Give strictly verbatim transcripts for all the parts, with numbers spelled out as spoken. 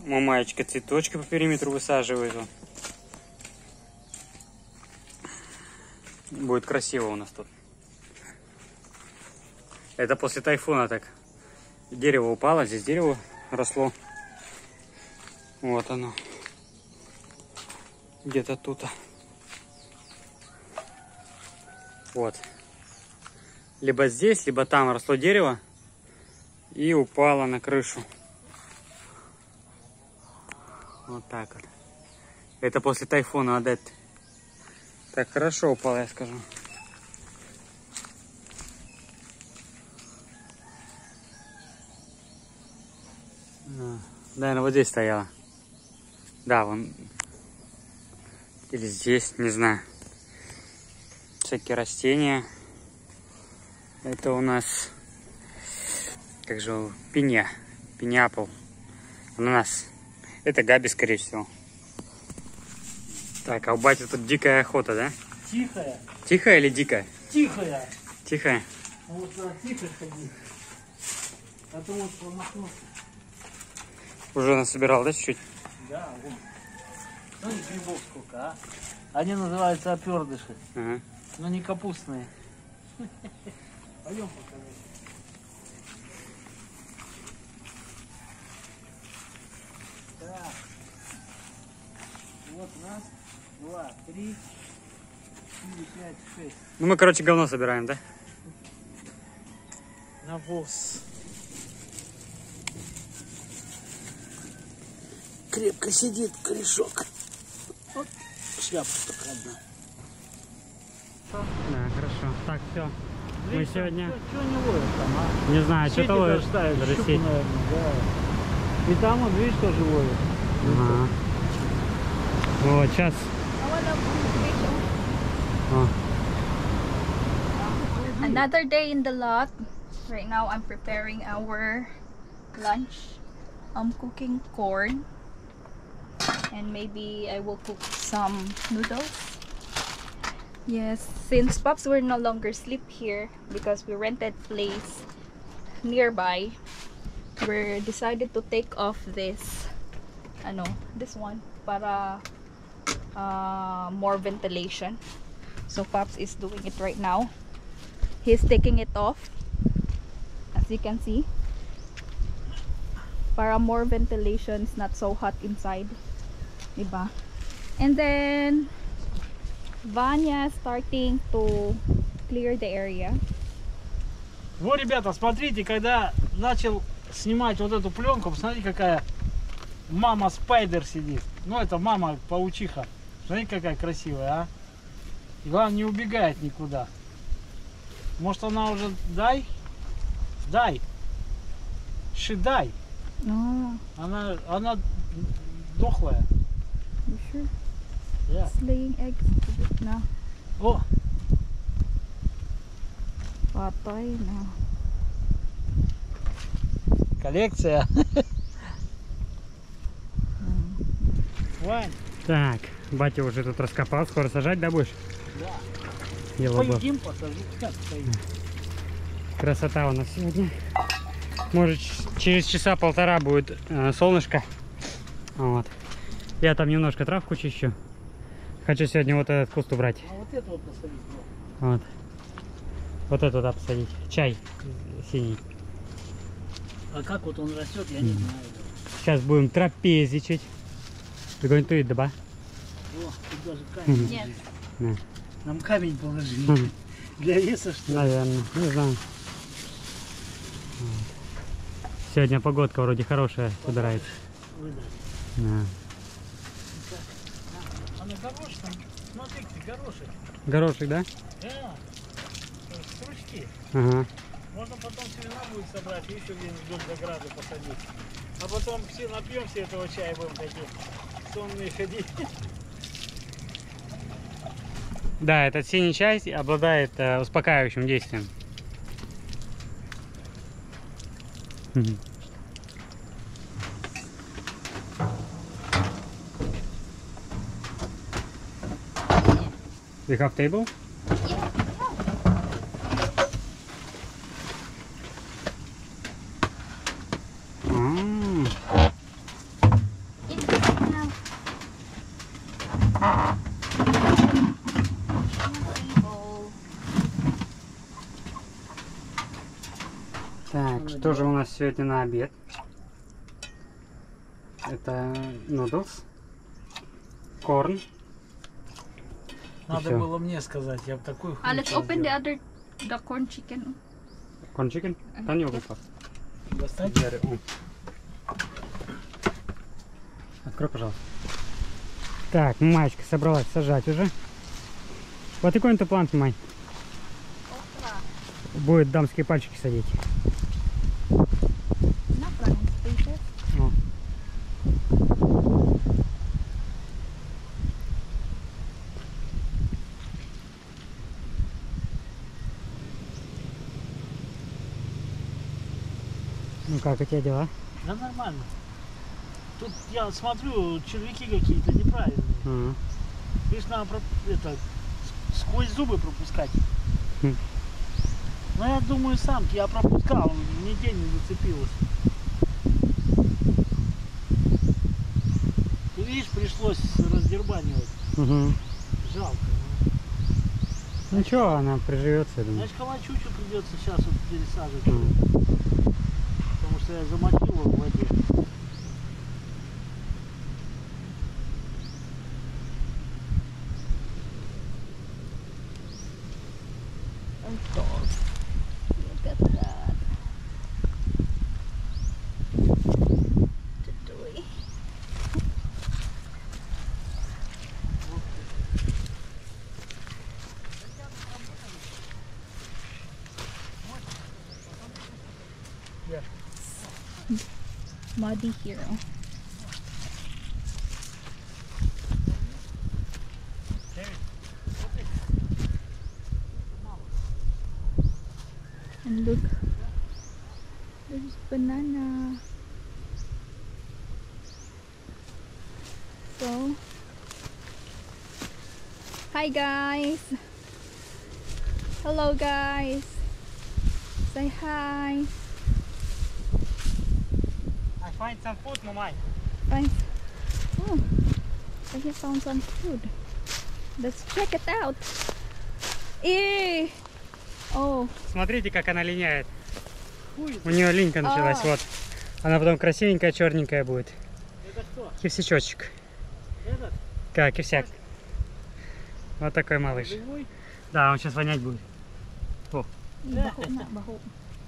Мамаечка цветочки по периметру высаживает. Будет красиво у нас тут. Это после тайфуна так. Дерево упало, здесь дерево росло. Вот оно. Где-то тут. Вот. Либо здесь, либо там росло дерево и упало на крышу. Вот так вот. Это после тайфуна Одетт. Так хорошо упало, я скажу. Наверное, вот здесь стояла. Да, вон. Или здесь, не знаю. Всякие растения. Это у нас, как же, пиня. Пиняпл. Ананас. Это габи, скорее всего. Так, а у бати тут дикая охота, да? Тихая. Тихая или дикая? Тихая. Тихая. Вот туда тихо ходи. А то вот промахнулся. Уже насобирал, да, чуть-чуть? Да, вон. Ну и грибов сколько, а? Они называются опердыши. Ага. Но не капустные. Пойдем покажем. Так. Вот раз, два, три, четыре, пять, шесть. Ну мы, короче, говно собираем, да? Навоз. Крепко сидит корешок. Вот шляпа только одна. Да, хорошо. Так, все. Мы Видишь, сегодня... Что не ловят там, а? Не знаю, что-то ловишь. ставят, Даже щуку, сеть. наверное, да. И там, вот, видишь, тоже ловят. Ага. Вот, сейчас. О. Another day in the lot. Right now I'm preparing our lunch. I'm cooking corn. And maybe I will cook some noodles. Yes, since Pops will no longer sleep here because we rented place nearby, we decided to take off this, ano, this one para uh, more ventilation. So Pops is doing it right now. He's taking it off, as you can see, para more ventilation, it's not so hot inside, diba? And then Vanya starting to clear the area. Вот, ребята, смотрите, когда начал снимать вот эту пленку, посмотрите, какая мама спайдер сидит. Ну, это мама паучиха. Смотрите, какая красивая, а? И главное, не убегает никуда. Может, она уже... Дай? Дай. Шидай. Oh, Она, она дохлая. you sure? Yeah. It's laying eggs na. О, Patay na. коллекция. Вань. Так, батя уже тут раскопал. Скоро сажать, да, будешь? Да. Дело было. Поедим, посажу. Как стоит? Красота у нас сегодня. Может, через часа полтора будет э, солнышко. Вот. Я там немножко травку чищу. Хочу сегодня вот этот куст убрать. А вот это вот посадить. Вот. Вот это туда посадить. Чай синий. А как вот он растет, я не знаю. Сейчас будем трапезничать. Ты говоришь, ты да? О, тут даже камень Нет. лежит. Да. Нам камень положили. Для веса, что ли? Наверное, не знаю. Вот. Сегодня погодка вроде хорошая собирается. Выдали. Да. А на горошек там, смотрите, горошек. Горошек, да? Да. Стручки. Ага. Можно потом семена будет собрать и еще где-нибудь вдоль заграды посадить. А потом все напьемся этого чая, будем такие сонные ходить. Да, этот синий чай обладает э, успокаивающим действием. We have table? Table. Так, что же у нас сегодня на обед? Это noodles, корн. Надо всё. было мне сказать, я бы такой хуй Ah, let's сейчас open the сделал. other, the corn chicken. Корн чикен? Да не упал. Достать? Открой, пожалуйста. Так, Маечка собралась сажать уже. Вот и какой-то план, Май. Okra. Будет дамские пальчики садить. Not running spaces. О. Ну как, у тебя дела? Да нормально. Тут я смотрю, червяки какие-то неправильные. А, Видишь, надо про- это, с- сквозь зубы пропускать. Хм. Ну я думаю сам, я пропускал, нигде не зацепилось. Ты видишь, пришлось раздербанивать. угу. Жалко. Ничего, она приживется, я думаю. Значит, калачучу придется сейчас вот пересаживать. М. Потому что я замочил его в воде. Oh God. Look at that. Tutoy. Muddy hero. And look, there's banana. So, hi guys. Hello guys. Say hi. I find some food, Мамай. Fine. Oh, I just found some food. Let's check it out. Eh. Oh, Смотрите, как она линяет. Хуй, У нее линька началась, А. вот. Она потом красивенькая, черненькая будет. это кто? Кивсячочек. Этот? Как, кивсяк. Вот такой малыш. Живой? Да, он сейчас вонять будет. baho na, baho.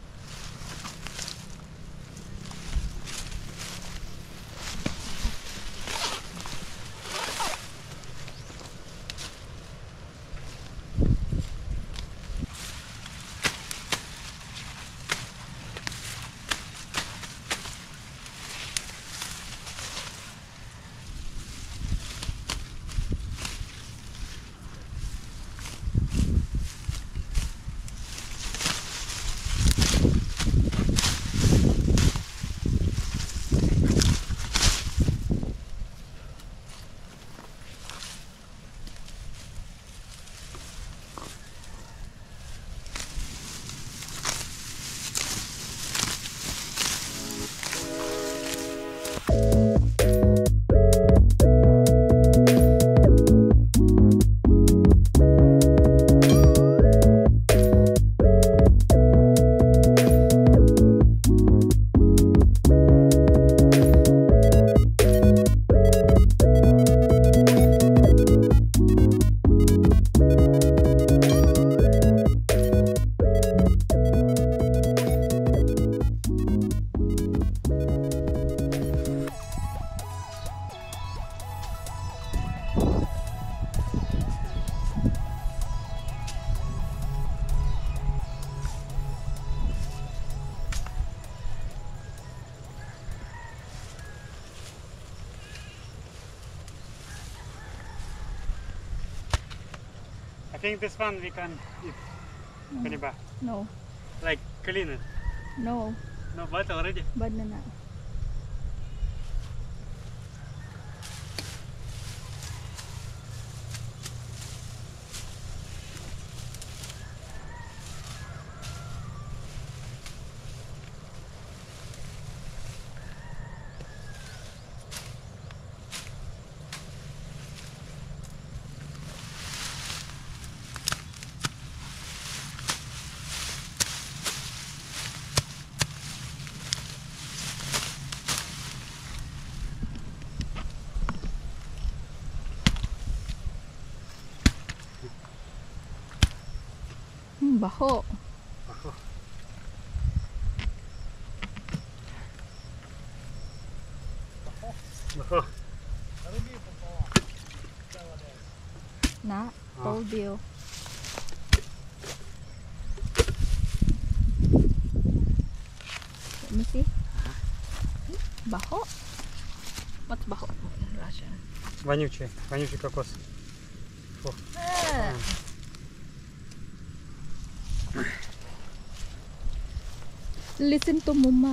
I think this one we can eat. Kaliba. No, Like clean it. no, No, but already. banana. Baho. Ага. Na, Ah. told you. Let me see. Baho. What's baho in Russian? Вонючий, вонючий кокос. Ah. Listen to mama.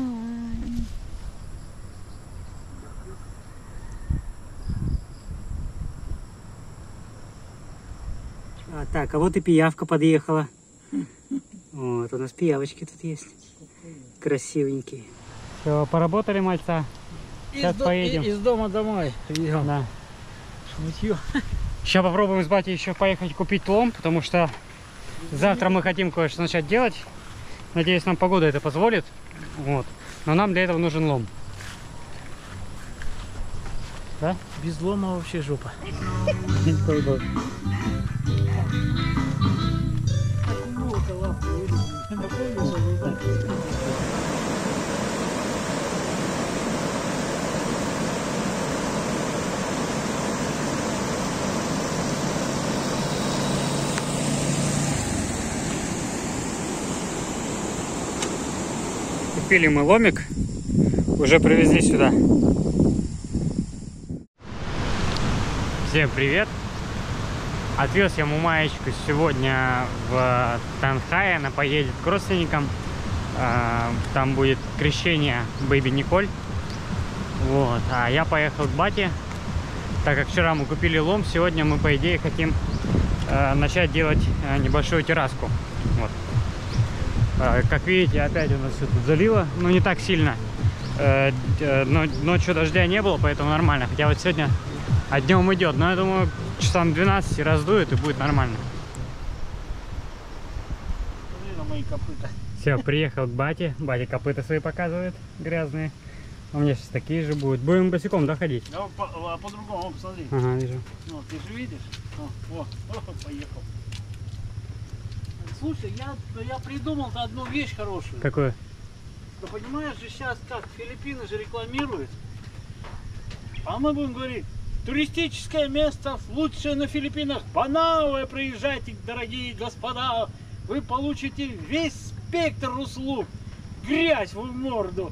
А, так, а вот и пиявка подъехала. Вот, у нас пиявочки тут есть. Красивенькие. Все, поработали, мальца. Сейчас из, до- поедем. и- из дома домой. Идем. Да. Шмутьё. Сейчас попробуем с батей еще поехать купить лом, потому что завтра мы хотим кое-что начать делать. Надеюсь, нам погода это позволит. Вот. Но нам для этого нужен лом. Да? Без лома вообще жопа. Купили мы ломик, уже привезли сюда. Всем привет! Отвез я Мумаечку сегодня в Танхай, она поедет к родственникам. Там будет крещение Бэйби Николь. Вот. А я поехал к бате, так как вчера мы купили лом, сегодня мы по идее хотим начать делать небольшую терраску. Вот. Как видите, опять у нас все тут залило, но не так сильно. Но ночью дождя не было, поэтому нормально. Хотя вот сегодня, а днем идет. Но я думаю, часам двенадцать раздует и будет нормально. Смотри на мои копыта. Все, приехал к бате. Батя копыта свои показывает, грязные. У меня сейчас такие же будут. Будем босиком, да, ходить? Да, по- а по-другому, посмотри. Ага, вижу. Ну, ты же видишь? О, о, о, поехал. Слушай, я, я придумал одну вещь хорошую. Какое? Ты понимаешь же сейчас как, Филиппины же рекламируют. А мы будем говорить, туристическое место лучшее на Филиппинах. Панауэ, приезжайте, дорогие господа. Вы получите весь спектр услуг. Грязь в морду.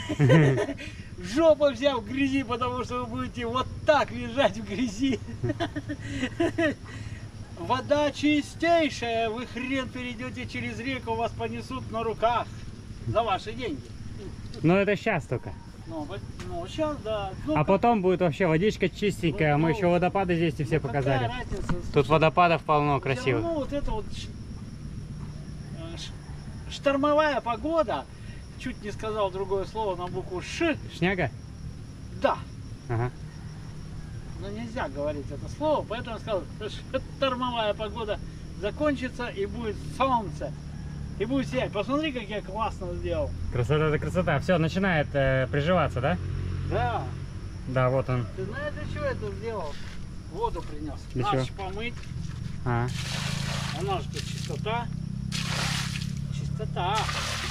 Жопу вся в грязи, потому что вы будете вот так лежать в грязи. Вода чистейшая, вы хрен перейдете через реку, вас понесут на руках за ваши деньги. Ну это сейчас только. Ну, вот- ну, сейчас, да. Ну, А потом будет вообще водичка чистенькая. Мы еще водопады здесь и все ну, какая показали. разница? Тут водопадов полно, Всё красиво. равно вот это вот ш- э, ш- штормовая погода, чуть не сказал другое слово на букву Ш, Шняга? да. Ага. Но нельзя говорить это слово, поэтому я сказал, что штормовая погода закончится и будет солнце. И будет сиять. Посмотри, как я классно сделал. Красота, это красота. Все, начинает э, приживаться, да? Да. Да, вот он. Ты знаешь, для чего я это сделал? Воду принес. Для Надо чего? ж помыть. А, Она же тут чистота. Чистота.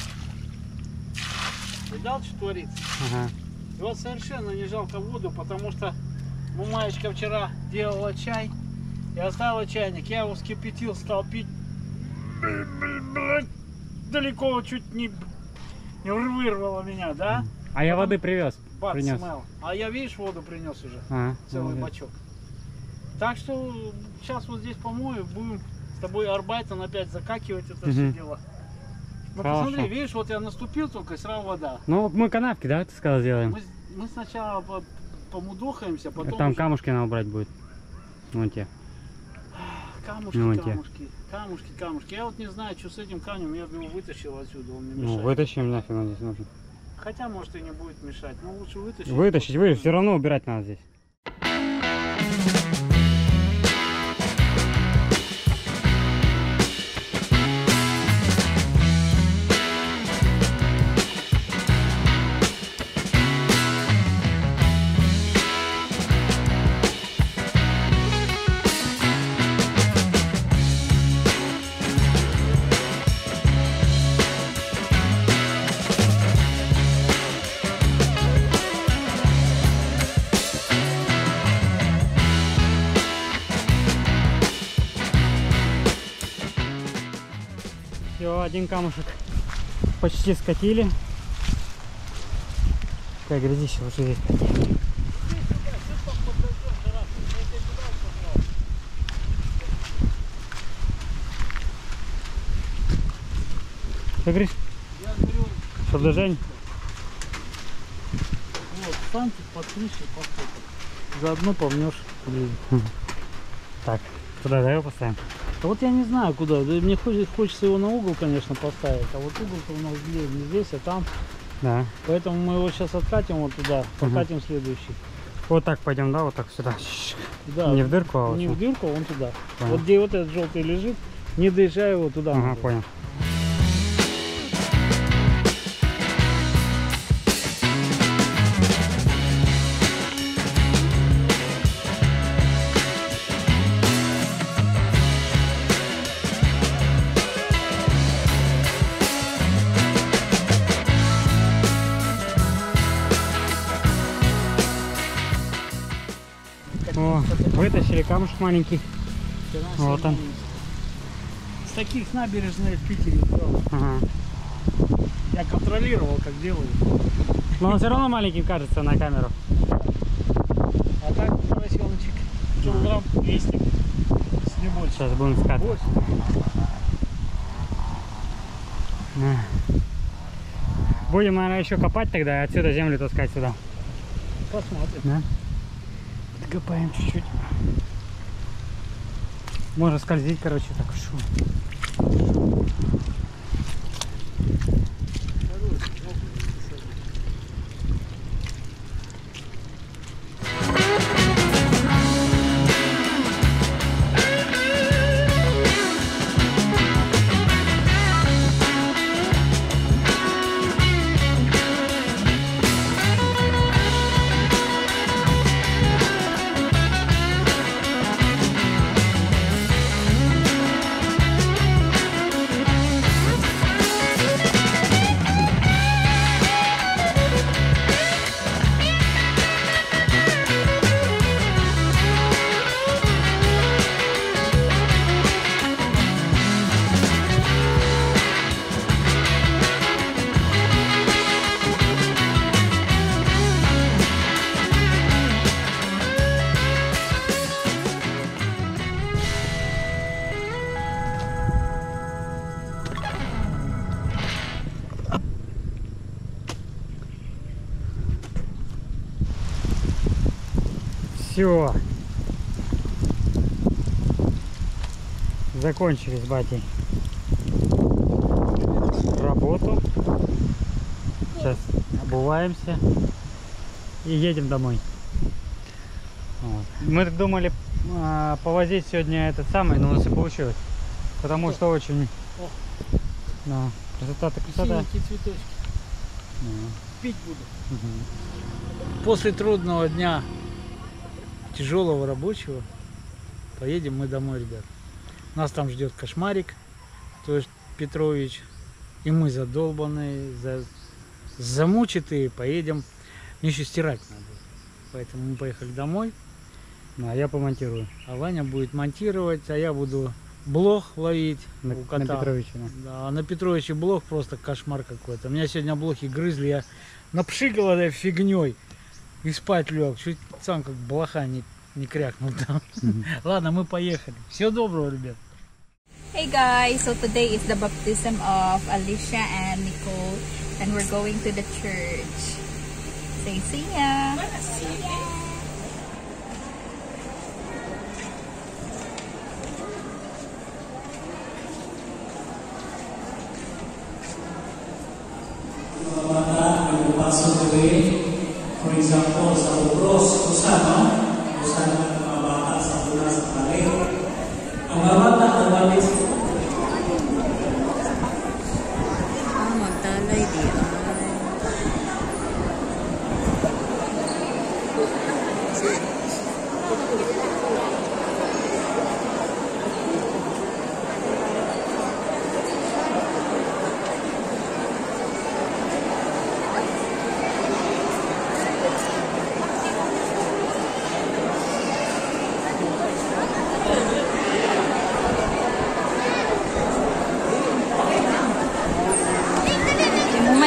Видал, что творится? ага. И вот совершенно не жалко воду, потому что Мумаечка вчера делала чай и оставила чайник. Я его вскипятил, стал пить. Далеко чуть не, не вырвало меня, да? А я воды привез. Бац, Принес. смел. А я, видишь, воду принес уже. А, Целый молодец. бачок. Так что сейчас вот здесь помою, будем с тобой Арбайтон опять закакивать это Мгм. все дело. Ну Хорошо. посмотри, видишь, вот я наступил только и сразу вода. Ну, мы канавки, да, ты сказал, сделаем? Мы, мы сначала по- помудохаемся, потом Там уже камушки надо убрать будет. Вон те. камушки, ну, те. камушки, камушки, камушки. Я вот не знаю, что с этим камнем, я бы его вытащил отсюда, он мне Ну, мешает. вытащим, нафиг он здесь нужен. Хотя, может, и не будет мешать, но лучше вытащить. Вытащить, вытащить, все равно убирать надо здесь. Все, один камушек почти скатили. Как грязище уже здесь. Что говоришь? Я говорю, Что, движение? вот, встаньте под крышей, посмотрите. Заодно помнешь. Так, куда да его поставим? А вот я не знаю куда. Да мне хочется, хочется его на угол, конечно, поставить. А вот угол-то у нас где? Не здесь, а там. Да. Поэтому мы его сейчас откатим вот туда, покатим следующий. Вот так пойдем, да, вот так сюда. Да, Не в дырку, а вот не сюда. в дырку, а вон туда. Понял. Вот где вот этот желтый лежит, не доезжай его туда. Ага, надо. понял. О, вытащили камушек маленький. Вчера Вот он. С таких набережной в Питере брал. Ага. Я контролировал, как делают. Но он все равно маленьким кажется на камеру. А так, поросеночек, килограмм двести. С не больше. Сейчас будем искать. Больше. На. Будем, наверное, еще копать тогда и отсюда землю таскать сюда. Посмотрим. Да? Копаем чуть-чуть. Можно скользить, короче, так шо. Все. Закончили с батей работу. Сейчас обуваемся и едем домой. Вот. Мы так думали а, повозить сегодня этот самый, но у нас и получилось. Потому что очень... О. Да, красота-то красота. Синенькие цветочки. Да. Пить буду. Угу. После трудного дня, тяжелого рабочего, поедем мы домой, ребят. Нас там ждет кошмарик, то есть Петрович, и мы задолбанные, за... замучатые, поедем. Мне еще стирать надо, поэтому мы поехали домой. Ну, а я помонтирую. А Ваня будет монтировать, а я буду блог ловить На, у кота. на Петровича. Да. Да, а на Петровиче блог просто кошмар какой-то. Меня сегодня блохи грызли, я напшикал этой фигней и спать лег. Чуть сам как блоха не, не крякнул там. Мгм. Ладно, мы поехали. Всего доброго, ребят. Hey guys, so today is the baptism of Alicia and Nicole, and we're going to the church. Say see ya. For example, sa Ubros, usan, no? Usan ng mga bata sa pula sa pali. Ang mga bata, ang balik sa Ah, magtalay di ay.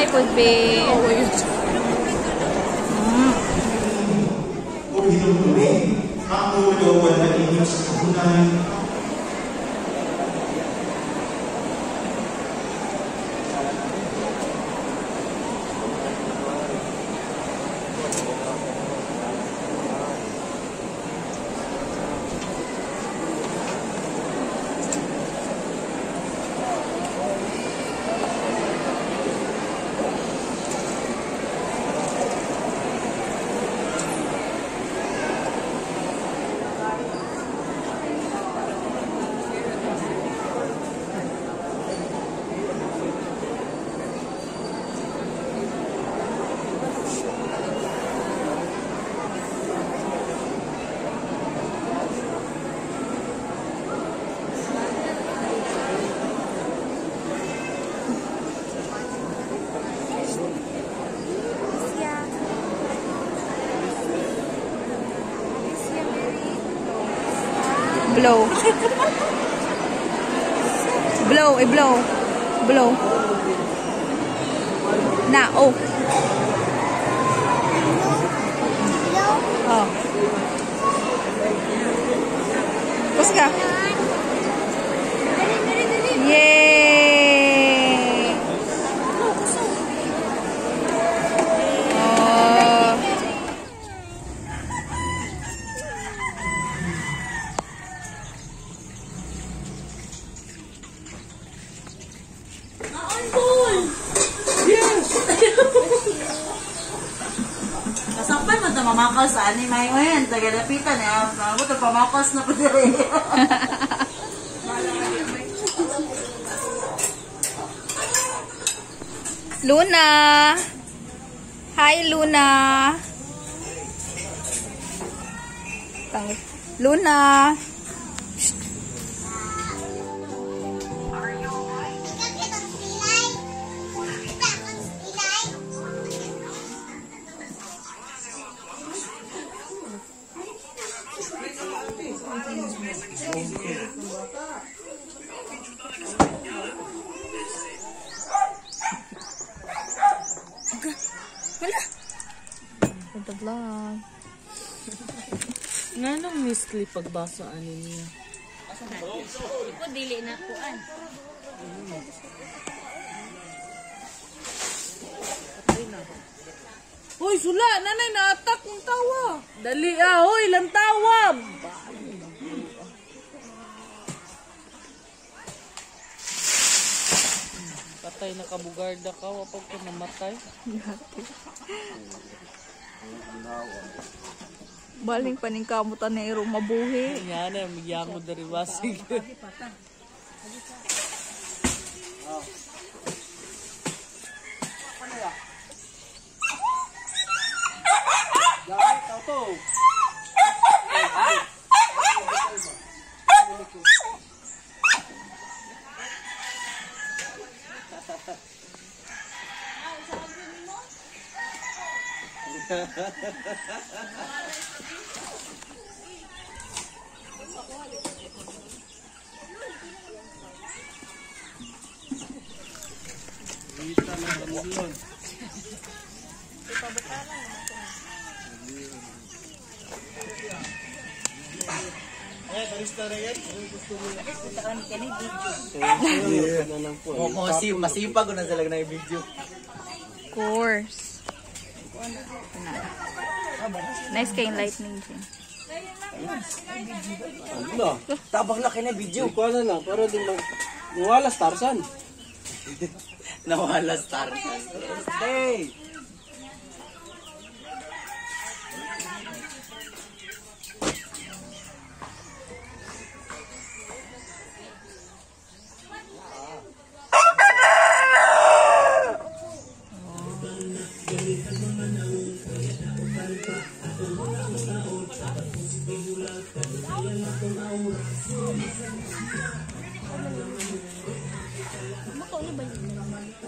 could be. Mm. Blow. Blow, eh, blow. Blow. Na, oh. Oh. Bus ka. Yay! Oh. Kasampay mo ito mamakas sa ani may ngayon. Tagalapitan eh. Ako ito pamakas na po diri. Luna. Hi, Luna. Luna. Wala. For the vlog. Nga nang misli pagbaso ani niya. Iko dili na kuan. Hoy, sula! Nanay, na-attack ng tawa! Dali ah! Hoy, lang tawa! Patay na kabugarda ka, wapag ka namatay. Baling paning kamutan na iro mabuhi. Yan na, migyan mo dari basig. Masipag ko na sila na i-video. Of course. Nice kayong lightning din. Ano? Tabang na kina video. Ko na lang, pero di mo nawala Starsan. Nawala Starsan. Hey. Makauli ba yun?